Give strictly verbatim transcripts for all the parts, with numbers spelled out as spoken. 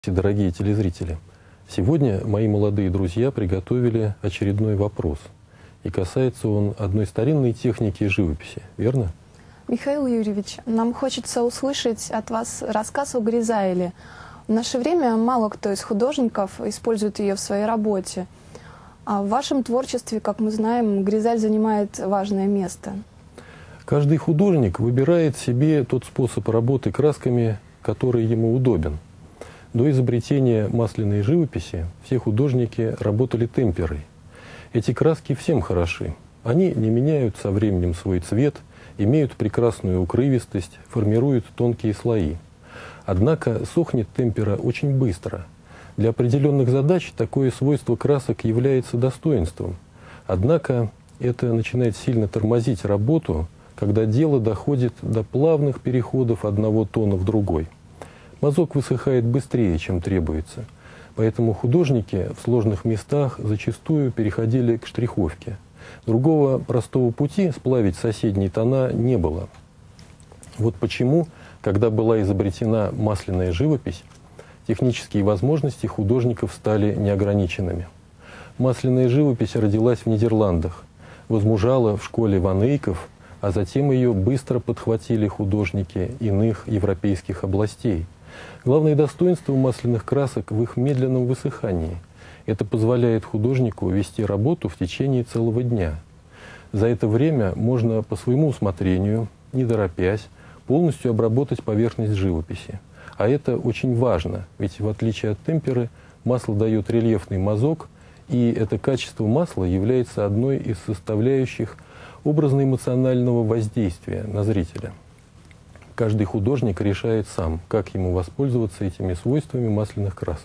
Дорогие телезрители, сегодня мои молодые друзья приготовили очередной вопрос. И касается он одной старинной техники живописи, верно? Михаил Юрьевич, нам хочется услышать от вас рассказ о Гризайле. В наше время мало кто из художников использует ее в своей работе. А в вашем творчестве, как мы знаем, Гризаль занимает важное место. Каждый художник выбирает себе тот способ работы красками, который ему удобен. До изобретения масляной живописи все художники работали темперой. Эти краски всем хороши. Они не меняют со временем свой цвет, имеют прекрасную укрывистость, формируют тонкие слои. Однако сохнет темпера очень быстро. Для определенных задач такое свойство красок является достоинством. Однако это начинает сильно тормозить работу, когда дело доходит до плавных переходов одного тона в другой. Мазок высыхает быстрее, чем требуется. Поэтому художники в сложных местах зачастую переходили к штриховке. Другого простого пути сплавить соседние тона не было. Вот почему, когда была изобретена масляная живопись, технические возможности художников стали неограниченными. Масляная живопись родилась в Нидерландах, возмужала в школе Ван Эйков, а затем ее быстро подхватили художники иных европейских областей. Главное достоинство масляных красок в их медленном высыхании. Это позволяет художнику вести работу в течение целого дня. За это время можно по своему усмотрению, не торопясь, полностью обработать поверхность живописи. А это очень важно, ведь в отличие от темперы, масло дает рельефный мазок, и это качество масла является одной из составляющих образно-эмоционального воздействия на зрителя. Каждый художник решает сам, как ему воспользоваться этими свойствами масляных красок.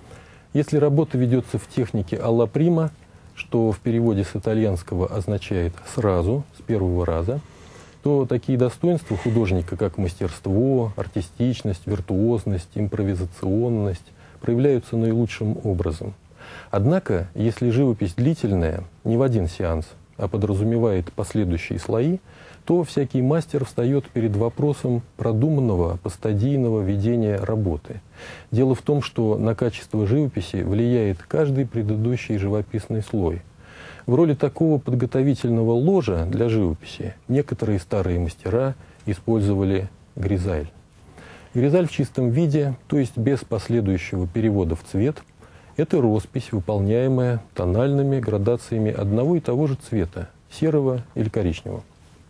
Если работа ведется в технике «алла прима», что в переводе с итальянского означает «сразу», с первого раза, то такие достоинства художника, как мастерство, артистичность, виртуозность, импровизационность, проявляются наилучшим образом. Однако, если живопись длительная, не в один сеанс, а подразумевает последующие слои, то всякий мастер встает перед вопросом продуманного, постадийного ведения работы. Дело в том, что на качество живописи влияет каждый предыдущий живописный слой. В роли такого подготовительного ложа для живописи некоторые старые мастера использовали Гризаль. Гризаль в чистом виде, то есть без последующего перевода в цвет, это роспись, выполняемая тональными градациями одного и того же цвета, серого или коричневого.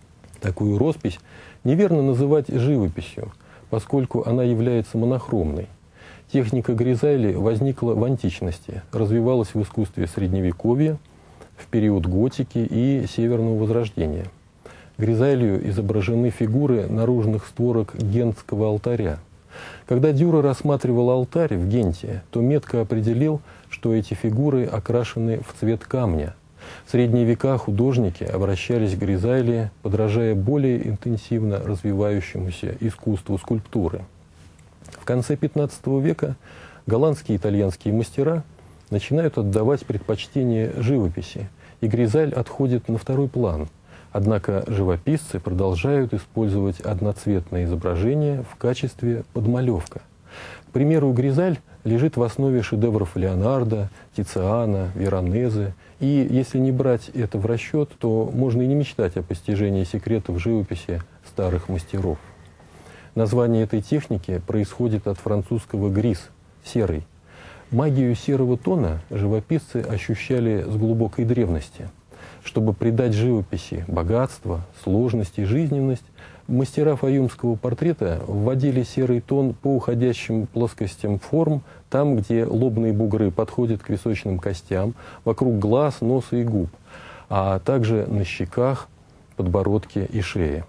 Такую роспись неверно называть живописью, поскольку она является монохромной. Техника Гризайли возникла в античности, развивалась в искусстве Средневековья, в период готики и Северного Возрождения. Гризайлью изображены фигуры наружных створок гентского алтаря. Когда Дюrer рассматривал алтарь в Генте, то метко определил, что эти фигуры окрашены в цвет камня. В средние века художники обращались к Гризайли, подражая более интенсивно развивающемуся искусству скульптуры. В конце пятнадцатого века голландские и итальянские мастера начинают отдавать предпочтение живописи, и Гризаль отходит на второй план. Однако живописцы продолжают использовать одноцветное изображение в качестве подмалевка. К примеру, Гризаль лежит в основе шедевров Леонардо, Тициана, Веронезе, и если не брать это в расчет, то можно и не мечтать о постижении секретов живописи старых мастеров. Название этой техники происходит от французского «грис» – «серый». Магию серого тона живописцы ощущали с глубокой древности. Чтобы придать живописи богатство, сложность и жизненность, мастера фаюмского портрета вводили серый тон по уходящим плоскостям форм, там, где лобные бугры подходят к височным костям, вокруг глаз, носа и губ, а также на щеках, подбородке и шее.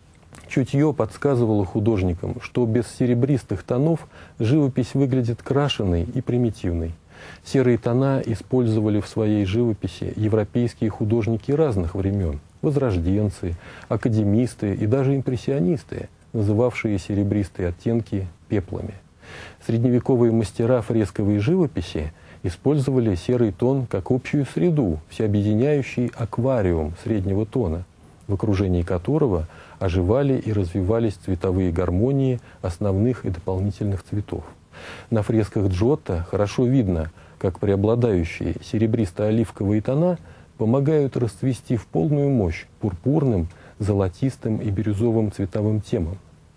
Чутье подсказывало художникам, что без серебристых тонов живопись выглядит крашеной и примитивной. Серые тона использовали в своей живописи европейские художники разных времен, возрожденцы, академисты и даже импрессионисты, называвшие серебристые оттенки пеплами. Средневековые мастера фресковой живописи использовали серый тон как общую среду, всеобъединяющий аквариум среднего тона, в окружении которого оживали и развивались цветовые гармонии основных и дополнительных цветов. На фресках Джотто хорошо видно, как преобладающие серебристо-оливковые тона помогают расцвести в полную мощь пурпурным, золотистым и бирюзовым цветовым темам.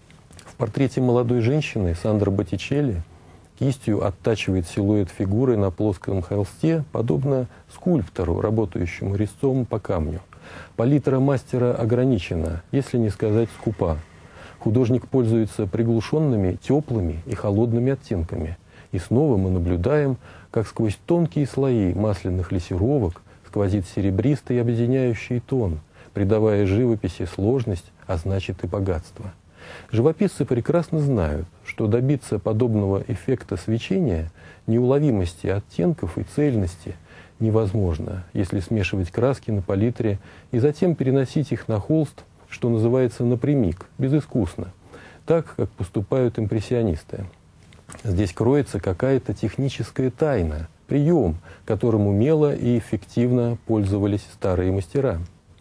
В портрете молодой женщины Сандро Боттичелли кистью оттачивает силуэт фигуры на плоском холсте, подобно скульптору, работающему резцом по камню. Палитра мастера ограничена, если не сказать скупа. Художник пользуется приглушенными, теплыми и холодными оттенками. И снова мы наблюдаем, как сквозь тонкие слои масляных лессировок сквозит серебристый объединяющий тон, придавая живописи сложность, а значит и богатство. Живописцы прекрасно знают, что добиться подобного эффекта свечения, неуловимости оттенков и цельности невозможно, если смешивать краски на палитре и затем переносить их на холст, что называется, напрямик, безыскусно, так, как поступают импрессионисты. Здесь кроется какая-то техническая тайна, прием, которым умело и эффективно пользовались старые мастера.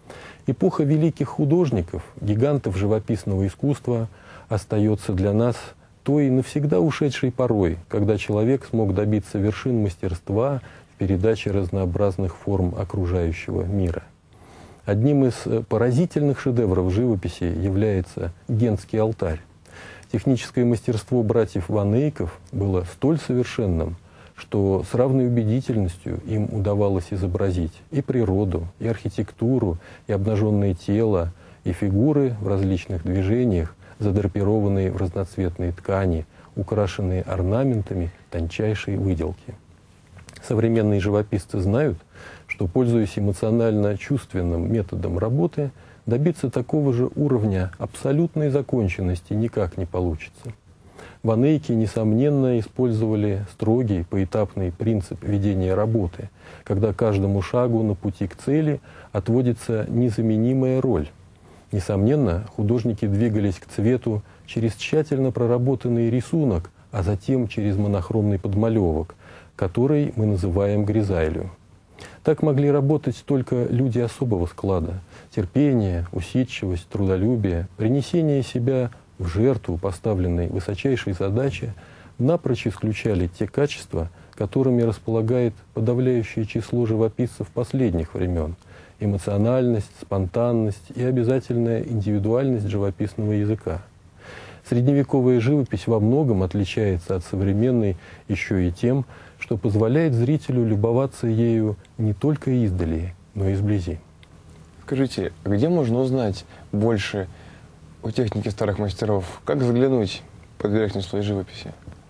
Эпоха великих художников, гигантов живописного искусства, остается для нас той навсегда ушедшей порой, когда человек смог добиться вершин мастерства в передаче разнообразных форм окружающего мира. Одним из поразительных шедевров живописи является Гентский алтарь. Техническое мастерство братьев Ван Эйков было столь совершенным, что с равной убедительностью им удавалось изобразить и природу, и архитектуру, и обнаженное тело, и фигуры в различных движениях, задрапированные в разноцветные ткани, украшенные орнаментами тончайшей выделки. Современные живописцы знают, что, пользуясь эмоционально-чувственным методом работы, добиться такого же уровня абсолютной законченности никак не получится. Ван Эйки, несомненно, использовали строгий поэтапный принцип ведения работы, когда каждому шагу на пути к цели отводится незаменимая роль. Несомненно, художники двигались к цвету через тщательно проработанный рисунок, а затем через монохромный подмалевок, который мы называем гризайлью. Так могли работать только люди особого склада. Терпение, усидчивость, трудолюбие, принесение себя в жертву поставленной высочайшей задачи напрочь исключали те качества, которыми располагает подавляющее число живописцев последних времен – эмоциональность, спонтанность и обязательная индивидуальность живописного языка. Средневековая живопись во многом отличается от современной еще и тем, что позволяет зрителю любоваться ею не только издали, но и сблизи. Скажите, где можно узнать больше о технике старых мастеров? Как заглянуть под верхний слой живописи?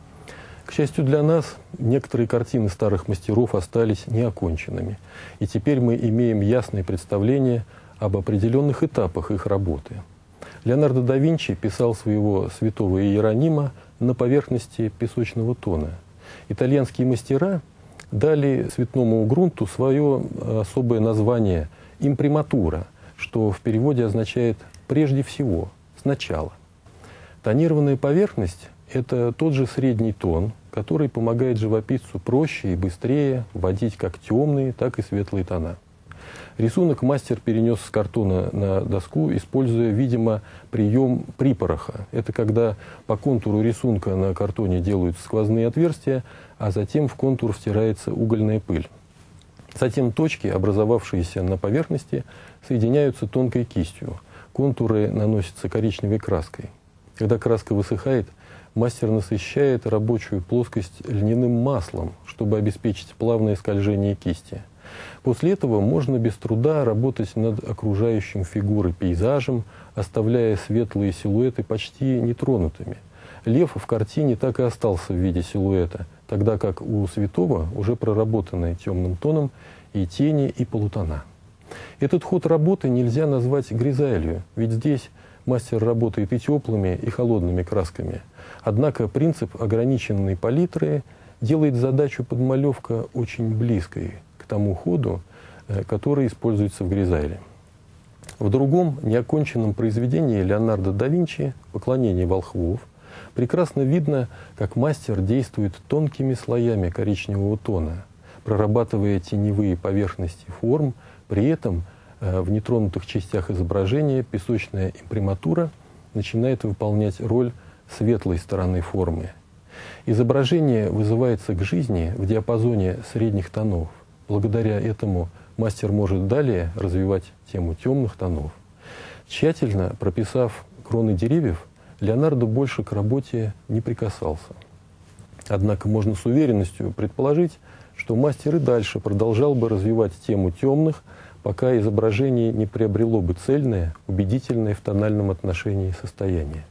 К счастью для нас, некоторые картины старых мастеров остались неоконченными, и теперь мы имеем ясное представление об определенных этапах их работы. Леонардо да Винчи писал своего святого Иеронима на поверхности песочного тона. Итальянские мастера дали цветному грунту свое особое название «имприматура», что в переводе означает «прежде всего», «сначала». Тонированная поверхность – это тот же средний тон, который помогает живописцу проще и быстрее вводить как темные, так и светлые тона. Рисунок мастер перенес с картона на доску, используя, видимо, прием припороха. Это когда по контуру рисунка на картоне делаются сквозные отверстия, а затем в контур втирается угольная пыль. Затем точки, образовавшиеся на поверхности, соединяются тонкой кистью. Контуры наносятся коричневой краской. Когда краска высыхает, мастер насыщает рабочую плоскость льняным маслом, чтобы обеспечить плавное скольжение кисти. После этого можно без труда работать над окружающим фигуры пейзажем, оставляя светлые силуэты почти нетронутыми. Лев в картине так и остался в виде силуэта, тогда как у святого уже проработаны темным тоном и тени, и полутона. Этот ход работы нельзя назвать гризайлью, ведь здесь мастер работает и теплыми, и холодными красками. Однако принцип ограниченной палитры делает задачу подмалевка очень близкой к тому ходу, который используется в гризайле. В другом неоконченном произведении Леонардо да Винчи «Поклонение волхвов» прекрасно видно, как мастер действует тонкими слоями коричневого тона, прорабатывая теневые поверхности форм, при этом в нетронутых частях изображения песочная имприматура начинает выполнять роль светлой стороны формы. Изображение вызывается к жизни в диапазоне средних тонов. Благодаря этому мастер может далее развивать тему темных тонов. Тщательно прописав кроны деревьев, Леонардо больше к работе не прикасался. Однако можно с уверенностью предположить, что мастер и дальше продолжал бы развивать тему темных, пока изображение не приобрело бы цельное, убедительное в тональном отношении состояние.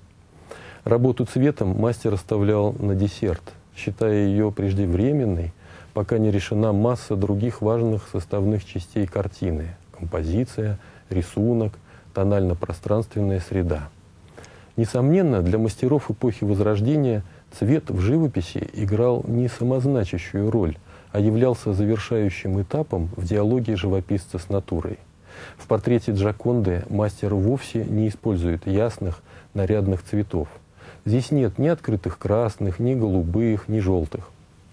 Работу цветом мастер оставлял на десерт, считая ее преждевременной, пока не решена масса других важных составных частей картины – композиция, рисунок, тонально-пространственная среда. Несомненно, для мастеров эпохи Возрождения цвет в живописи играл не самозначащую роль, а являлся завершающим этапом в диалоге живописца с натурой. В портрете Джоконды мастер вовсе не использует ясных, нарядных цветов. Здесь нет ни открытых красных, ни голубых, ни желтых.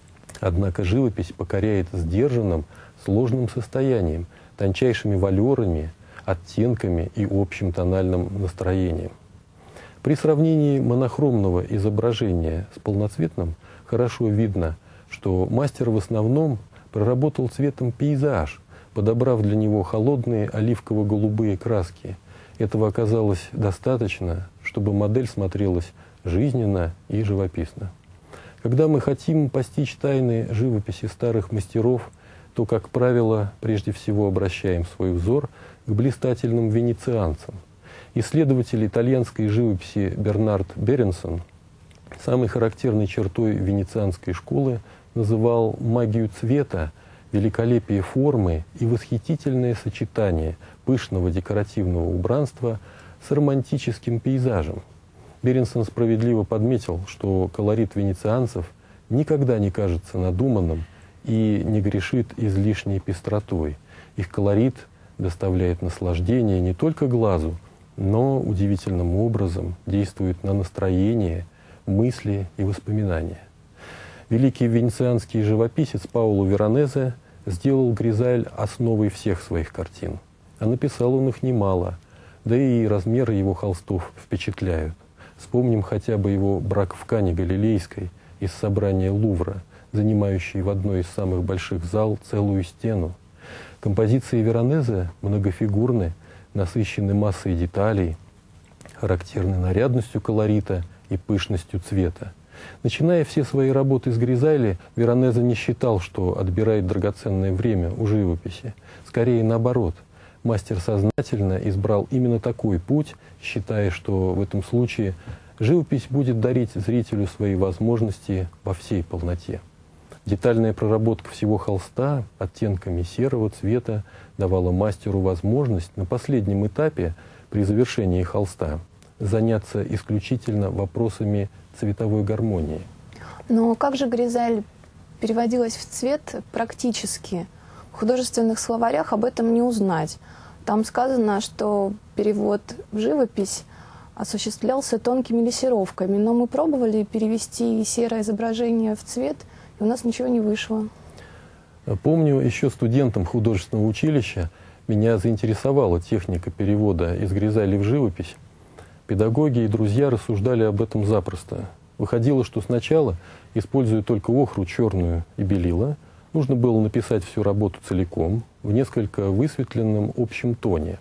Однако живопись покоряет сдержанным, сложным состоянием, тончайшими валерами, оттенками и общим тональным настроением. При сравнении монохромного изображения с полноцветным хорошо видно, что мастер в основном проработал цветом пейзаж, подобрав для него холодные оливково-голубые краски. Этого оказалось достаточно, чтобы модель смотрелась жизненно и живописно. Когда мы хотим постичь тайны живописи старых мастеров, то, как правило, прежде всего обращаем свой взор к блистательным венецианцам. Исследователь итальянской живописи Бернард Беренсон самой характерной чертой венецианской школы называл магию цвета, великолепие формы и восхитительное сочетание пышного декоративного убранства с романтическим пейзажем. Беренсон справедливо подметил, что колорит венецианцев никогда не кажется надуманным и не грешит излишней пестротой. Их колорит доставляет наслаждение не только глазу, но удивительным образом действует на настроение, мысли и воспоминания. Великий венецианский живописец Паоло Веронезе сделал Гризаль основой всех своих картин. А написал он их немало, да и размеры его холстов впечатляют. Вспомним хотя бы его «Брак в Кане Галилейской» из собрания Лувра, занимающий в одной из самых больших зал целую стену. Композиции Веронезе многофигурны, насыщены массой деталей, характерны нарядностью колорита и пышностью цвета. Начиная все свои работы с Гризали, Веронезе не считал, что отбирает драгоценное время у живописи. Скорее наоборот. Мастер сознательно избрал именно такой путь, считая, что в этом случае живопись будет дарить зрителю свои возможности во всей полноте. Детальная проработка всего холста оттенками серого цвета давала мастеру возможность на последнем этапе, при завершении холста, заняться исключительно вопросами цветовой гармонии. Но как же Гризаль переводилась в цвет практически? В художественных словарях об этом не узнать. Там сказано, что перевод в живопись осуществлялся тонкими лессировками, но мы пробовали перевести серое изображение в цвет, и у нас ничего не вышло. Помню, еще студентом художественного училища меня заинтересовала техника перевода из Гризали в живопись. Педагоги и друзья рассуждали об этом запросто. Выходило, что сначала, используя только охру черную и белила, нужно было написать всю работу целиком, в несколько высветленном общем тоне,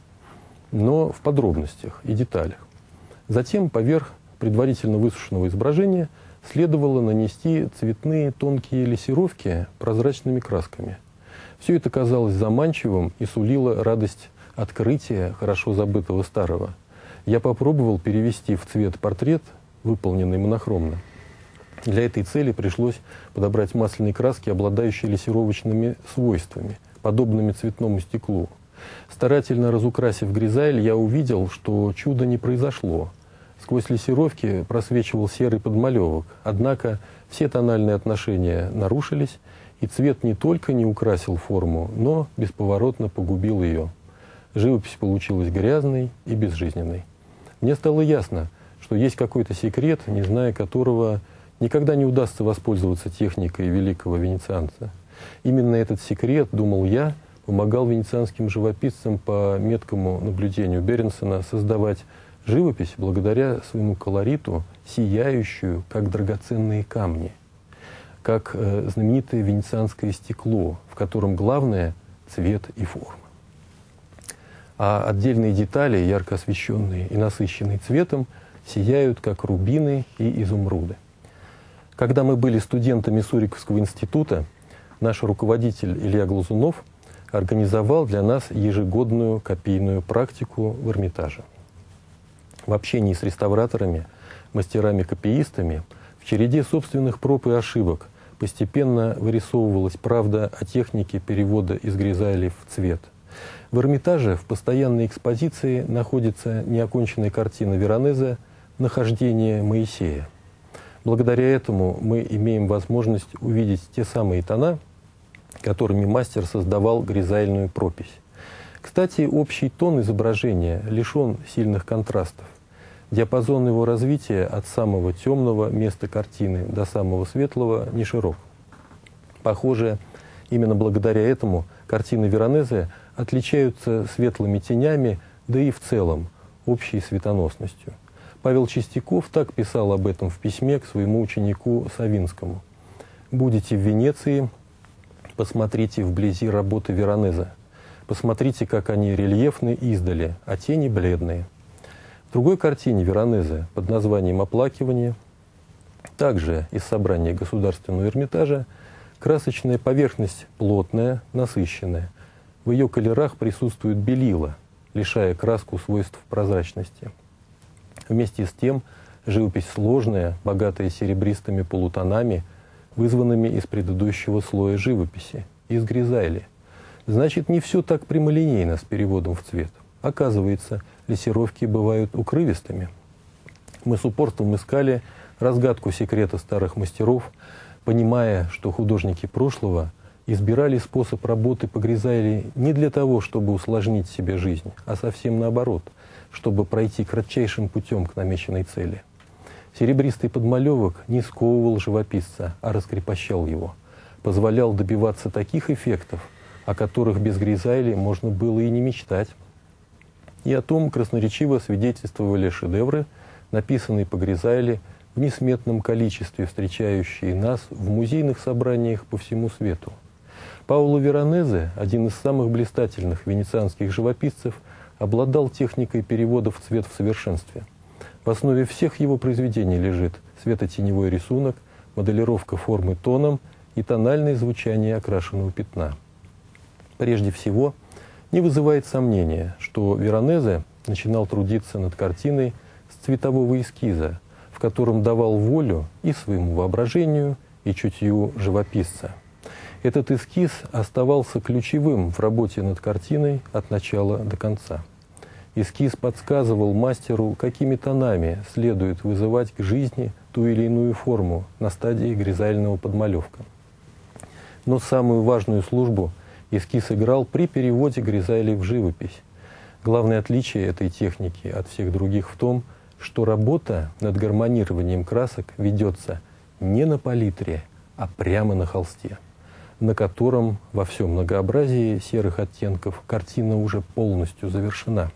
но в подробностях и деталях. Затем поверх предварительно высушенного изображения следовало нанести цветные тонкие лессировки прозрачными красками. Все это казалось заманчивым и сулило радость открытия хорошо забытого старого. Я попробовал перевести в цвет портрет, выполненный монохромно. Для этой цели пришлось подобрать масляные краски, обладающие лессировочными свойствами, подобными цветному стеклу. Старательно разукрасив Гризаль, я увидел, что чудо не произошло. Сквозь лессировки просвечивал серый подмалевок, однако все тональные отношения нарушились, и цвет не только не украсил форму, но бесповоротно погубил ее. Живопись получилась грязной и безжизненной. Мне стало ясно, что есть какой-то секрет, не зная которого никогда не удастся воспользоваться техникой великого венецианца. Именно этот секрет, думал я, помогал венецианским живописцам по меткому наблюдению Беренсона создавать Живопись, благодаря своему колориту, сияющую, как драгоценные камни, как э, знаменитое венецианское стекло, в котором главное — цвет и форма. А отдельные детали, ярко освещенные и насыщенные цветом, сияют, как рубины и изумруды. Когда мы были студентами Суриковского института, наш руководитель Илья Глазунов организовал для нас ежегодную копийную практику в Эрмитаже. В общении с реставраторами, мастерами-копиистами, в череде собственных проб и ошибок постепенно вырисовывалась правда о технике перевода из Гризайли в цвет. В Эрмитаже в постоянной экспозиции находится неоконченная картина Веронезе «Нахождение Моисея». Благодаря этому мы имеем возможность увидеть те самые тона, которыми мастер создавал гризальную пропись. Кстати, общий тон изображения лишен сильных контрастов. Диапазон его развития от самого темного места картины до самого светлого не широк. Похоже, именно благодаря этому картины Веронезе отличаются светлыми тенями, да и в целом общей светоносностью. Павел Чистяков так писал об этом в письме к своему ученику Савинскому. «Будете в Венеции, посмотрите вблизи работы Веронезе. Посмотрите, как они рельефны издали, а тени бледные». В другой картине Веронезе под названием «Оплакивание», также из собрания Государственного Эрмитажа, красочная поверхность плотная, насыщенная. В ее колерах присутствует белила, лишая краску свойств прозрачности. Вместе с тем живопись сложная, богатая серебристыми полутонами, вызванными из предыдущего слоя живописи, из Гризайли. Значит, не все так прямолинейно с переводом в цвет. Оказывается, лессировки бывают укрывистыми. Мы с упорством искали разгадку секрета старых мастеров, понимая, что художники прошлого избирали способ работы по Гризайли не для того, чтобы усложнить себе жизнь, а совсем наоборот, чтобы пройти кратчайшим путем к намеченной цели. Серебристый подмалевок не сковывал живописца, а раскрепощал его, позволял добиваться таких эффектов, о которых без Гризайли можно было и не мечтать. И о том красноречиво свидетельствовали шедевры, написанные по Гризайли в несметном количестве, встречающие нас в музейных собраниях по всему свету. Паоло Веронезе, один из самых блистательных венецианских живописцев, обладал техникой перевода в цвет в совершенстве. В основе всех его произведений лежит светотеневой рисунок, моделировка формы тоном и тональное звучание окрашенного пятна. Прежде всего, не вызывает сомнения, что Веронезе начинал трудиться над картиной с цветового эскиза, в котором давал волю и своему воображению, и чутью живописца. Этот эскиз оставался ключевым в работе над картиной от начала до конца. Эскиз подсказывал мастеру, какими тонами следует вызывать к жизни ту или иную форму на стадии гризального подмалевка. Но самую важную службу эскиз играл при переводе Гризайли в живопись. Главное отличие этой техники от всех других в том, что работа над гармонированием красок ведется не на палитре, а прямо на холсте, на котором во всем многообразии серых оттенков картина уже полностью завершена.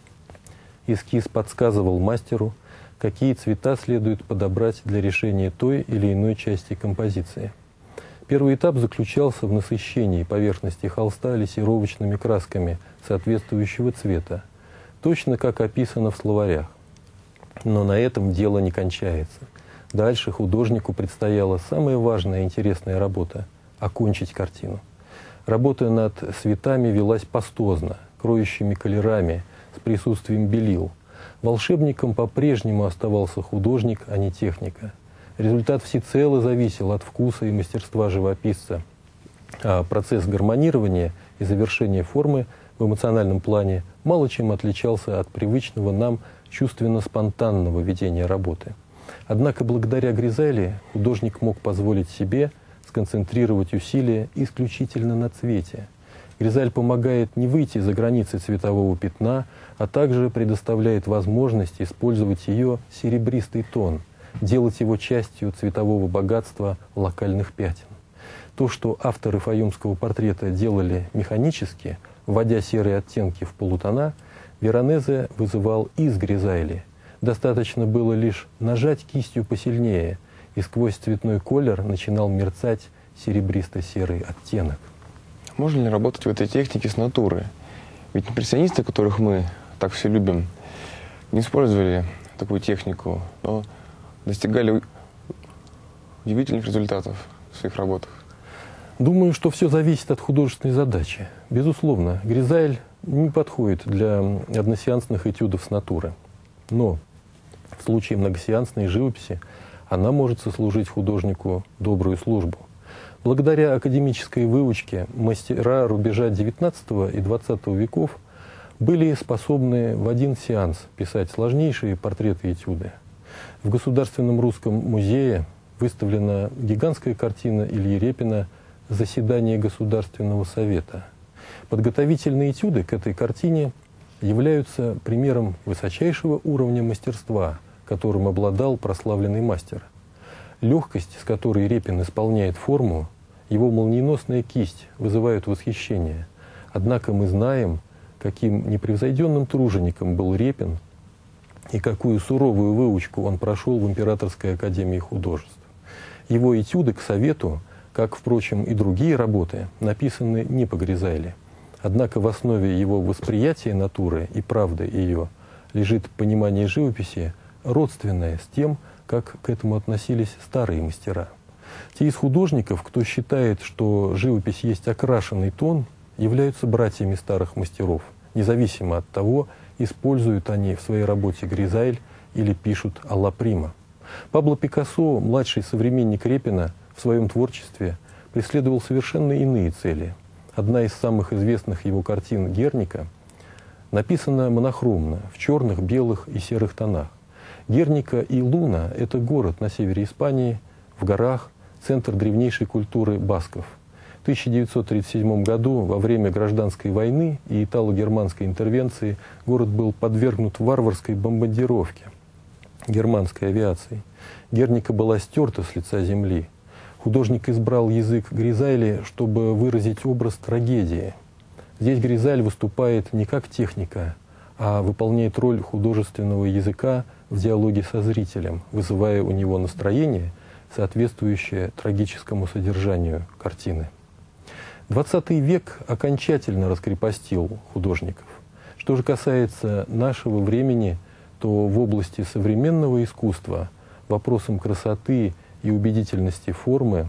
Эскиз подсказывал мастеру, какие цвета следует подобрать для решения той или иной части композиции. Первый этап заключался в насыщении поверхности холста лессировочными красками соответствующего цвета, точно как описано в словарях. Но на этом дело не кончается. Дальше художнику предстояла самая важная и интересная работа – окончить картину. Работа над цветами велась пастозно, кроющими колерами, с присутствием белил. Волшебником по-прежнему оставался художник, а не техника. Результат всецело зависел от вкуса и мастерства живописца. А процесс гармонирования и завершения формы в эмоциональном плане мало чем отличался от привычного нам чувственно-спонтанного ведения работы. Однако благодаря Гризайли художник мог позволить себе сконцентрировать усилия исключительно на цвете. Гризаль помогает не выйти за границы цветового пятна, а также предоставляет возможность использовать ее серебристый тон, делать его частью цветового богатства локальных пятен. То, что авторы файюмского портрета делали механически, вводя серые оттенки в полутона, Веронезе вызывал из Гризайли. Достаточно было лишь нажать кистью посильнее, и сквозь цветной колер начинал мерцать серебристо-серый оттенок. Можно ли работать в этой технике с натуры? Ведь импрессионисты, которых мы так все любим, не использовали такую технику, но достигали удивительных результатов в своих работах. Думаю, что все зависит от художественной задачи. Безусловно, Гризайль не подходит для односеансных этюдов с натуры. Но в случае многосеансной живописи она может сослужить художнику добрую службу. Благодаря академической выучке мастера рубежа девятнадцатого и двадцатого веков были способны в один сеанс писать сложнейшие портреты-этюды. В Государственном русском музее выставлена гигантская картина Ильи Репина «Заседание Государственного совета». Подготовительные этюды к этой картине являются примером высочайшего уровня мастерства, которым обладал прославленный мастер. Легкость, с которой Репин исполняет форму, его молниеносная кисть вызывают восхищение. Однако мы знаем, каким непревзойденным тружеником был Репин и какую суровую выучку он прошел в Императорской академии художеств. Его этюды к совету, как, впрочем, и другие работы, написаны не по Гризайли. Однако в основе его восприятия натуры и правды ее лежит понимание живописи, родственное с тем, как к этому относились старые мастера. Те из художников, кто считает, что живопись есть окрашенный тон, являются братьями старых мастеров, независимо от того, используют они в своей работе Гризайль или пишут алла прима. Пабло Пикассо, младший современник Репина, в своем творчестве преследовал совершенно иные цели. Одна из самых известных его картин «Герника» написана монохромно, в черных, белых и серых тонах. Герника и Луна – это город на севере Испании, в горах, центр древнейшей культуры басков. В тысяча девятьсот тридцать седьмом году, во время гражданской войны и итало-германской интервенции, город был подвергнут варварской бомбардировке германской авиацией. Герника была стерта с лица земли. Художник избрал язык Гризайли, чтобы выразить образ трагедии. Здесь Гризайль выступает не как техника, а выполняет роль художественного языка в диалоге со зрителем, вызывая у него настроение, соответствующее трагическому содержанию картины. двадцатый век окончательно раскрепостил художников. Что же касается нашего времени, то в области современного искусства вопросам красоты и убедительности формы,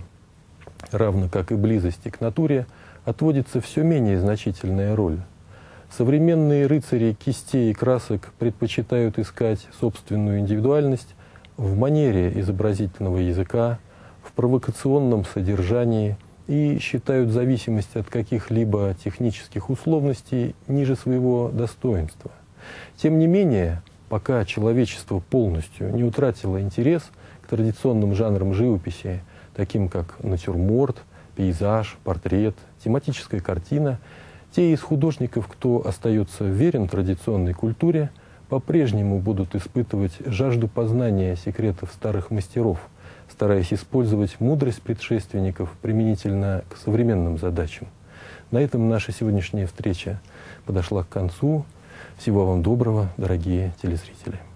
равно как и близости к натуре, отводится все менее значительная роль. Современные рыцари кистей и красок предпочитают искать собственную индивидуальность в манере изобразительного языка, в провокационном содержании и считают зависимость от каких-либо технических условностей ниже своего достоинства. Тем не менее, пока человечество полностью не утратило интерес к традиционным жанрам живописи, таким как натюрморт, пейзаж, портрет, тематическая картина, те из художников, кто остается верен традиционной культуре, по-прежнему будут испытывать жажду познания секретов старых мастеров, стараясь использовать мудрость предшественников применительно к современным задачам. На этом наша сегодняшняя встреча подошла к концу. Всего вам доброго, дорогие телезрители.